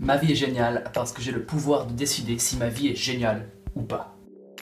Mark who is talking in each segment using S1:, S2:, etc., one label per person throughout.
S1: Ma vie est géniale parce que j'ai le pouvoir de décider si ma vie est géniale ou pas.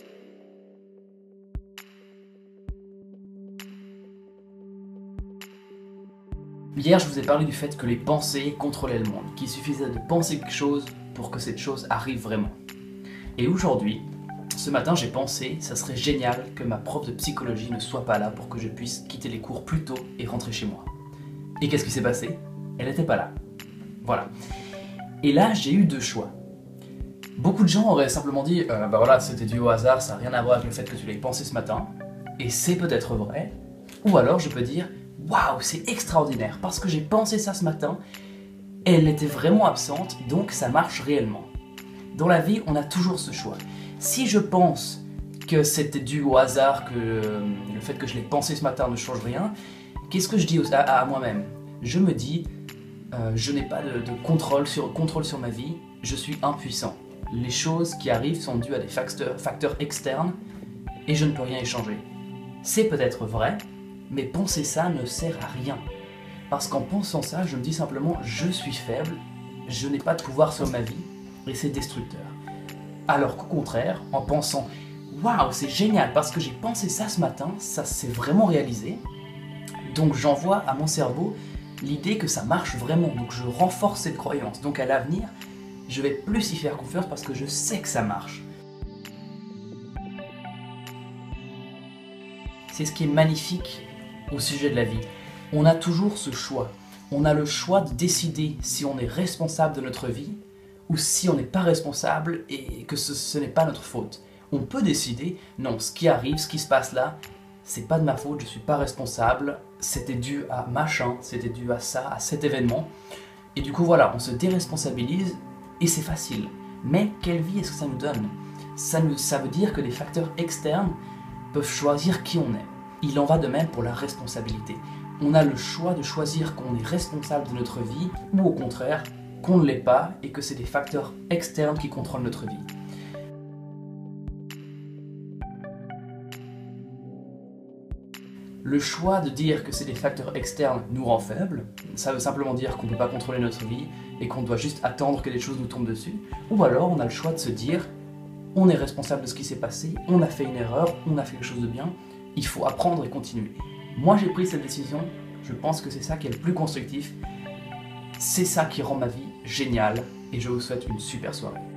S1: Hier, je vous ai parlé du fait que les pensées contrôlaient le monde, qu'il suffisait de penser quelque chose pour que cette chose arrive vraiment. Et aujourd'hui, ce matin, j'ai pensé ça serait génial que ma prof de psychologie ne soit pas là pour que je puisse quitter les cours plus tôt et rentrer chez moi. Et qu'est-ce qui s'est passé? Elle n'était pas là. Voilà. Et là, j'ai eu deux choix. Beaucoup de gens auraient simplement dit bah voilà, c'était dû au hasard, ça n'a rien à voir avec le fait que tu l'aies pensé ce matin, et c'est peut-être vrai. Ou alors je peux dire waouh, c'est extraordinaire, parce que j'ai pensé ça ce matin, elle était vraiment absente, donc ça marche réellement. Dans la vie, on a toujours ce choix. Si je pense que c'était dû au hasard, que le fait que je l'ai pensé ce matin ne change rien, qu'est-ce que je dis à moi-même? Je me dis je n'ai pas de contrôle sur ma vie, je suis impuissant. Les choses qui arrivent sont dues à des facteurs externes et je ne peux rien y changer. C'est peut-être vrai, mais penser ça ne sert à rien. Parce qu'en pensant ça, je me dis simplement je suis faible, je n'ai pas de pouvoir sur ma vie et c'est destructeur. Alors qu'au contraire, en pensant waouh, c'est génial parce que j'ai pensé ça ce matin, ça s'est vraiment réalisé, donc j'envoie à mon cerveau l'idée que ça marche vraiment, donc je renforce cette croyance. Donc à l'avenir, je vais plus y faire confiance parce que je sais que ça marche. C'est ce qui est magnifique au sujet de la vie. On a toujours ce choix. On a le choix de décider si on est responsable de notre vie ou si on n'est pas responsable et que ce n'est pas notre faute. On peut décider, non, ce qui arrive, ce qui se passe là, c'est pas de ma faute, je suis pas responsable, c'était dû à machin, c'était dû à ça, à cet événement. Et du coup voilà, on se déresponsabilise et c'est facile. Mais quelle vie est-ce que ça nous donne? Ça veut dire que les facteurs externes peuvent choisir qui on est. Il en va de même pour la responsabilité. On a le choix de choisir qu'on est responsable de notre vie ou au contraire qu'on ne l'est pas et que c'est des facteurs externes qui contrôlent notre vie. Le choix de dire que c'est des facteurs externes nous rend faibles, ça veut simplement dire qu'on ne peut pas contrôler notre vie et qu'on doit juste attendre que des choses nous tombent dessus. Ou alors on a le choix de se dire on est responsable de ce qui s'est passé, on a fait une erreur, on a fait quelque chose de bien, il faut apprendre et continuer. Moi j'ai pris cette décision, je pense que c'est ça qui est le plus constructif, c'est ça qui rend ma vie géniale et je vous souhaite une super soirée.